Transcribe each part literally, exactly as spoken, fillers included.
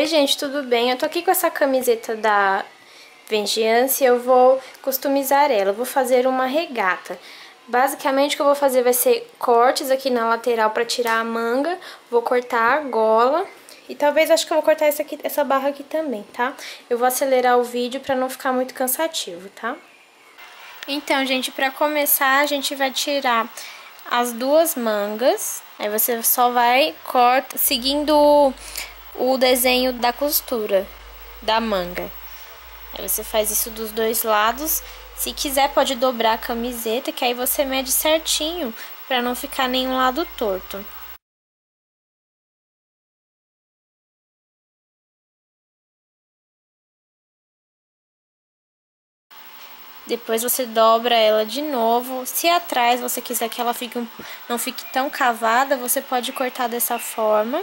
gente, tudo bem? Eu tô aqui com essa camiseta da Vengeance e eu vou customizar ela. Eu vou fazer uma regata. Basicamente, o que eu vou fazer vai ser cortes aqui na lateral pra tirar a manga. Vou cortar a gola e talvez acho que eu vou cortar essa, aqui, essa barra aqui também, tá? Eu vou acelerar o vídeo pra não ficar muito cansativo, tá? Então, gente, pra começar, a gente vai tirar as duas mangas. Aí você só vai corta seguindo o desenho da costura da manga. Aí você faz isso dos dois lados. Se quiser pode dobrar a camiseta, que aí você mede certinho para não ficar nenhum lado torto. Depois você dobra ela de novo. Se atrás você quiser que ela fique um, não fique tão cavada, você pode cortar dessa forma.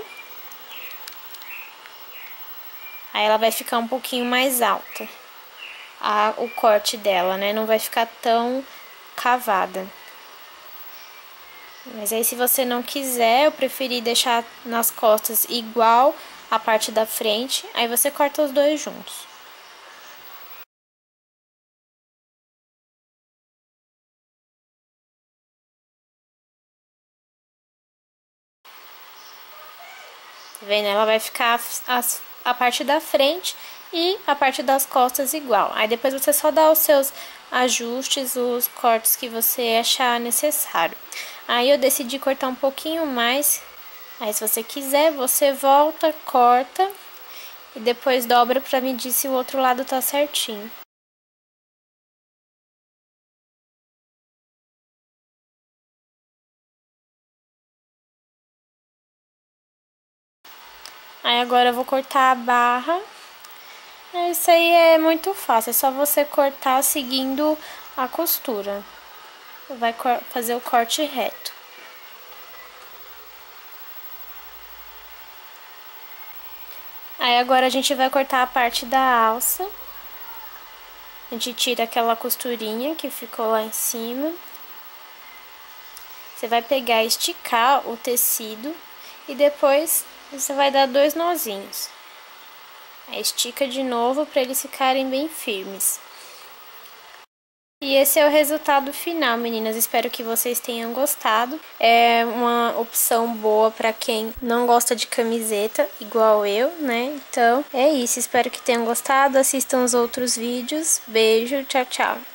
Aí ela vai ficar um pouquinho mais alta, a, o corte dela, né? Não vai ficar tão cavada. Mas aí se você não quiser, eu preferi deixar nas costas igual a parte da frente, aí você corta os dois juntos. Tá vendo? Ela vai ficar as, a parte da frente e a parte das costas igual. Aí depois você só dá os seus ajustes, os cortes que você achar necessário. Aí eu decidi cortar um pouquinho mais. Aí se você quiser, você volta, corta e depois dobra pra medir se o outro lado tá certinho. Aí agora eu vou cortar a barra. Isso aí é muito fácil, é só você cortar seguindo a costura. Vai fazer o corte reto. Aí agora a gente vai cortar a parte da alça. A gente tira aquela costurinha que ficou lá em cima. Você vai pegar e esticar o tecido e depois você vai dar dois nozinhos. Aí estica de novo para eles ficarem bem firmes. E esse é o resultado final, meninas. Espero que vocês tenham gostado. É uma opção boa para quem não gosta de camiseta, igual eu, né? Então, é isso. Espero que tenham gostado. Assistam os outros vídeos. Beijo, tchau, tchau.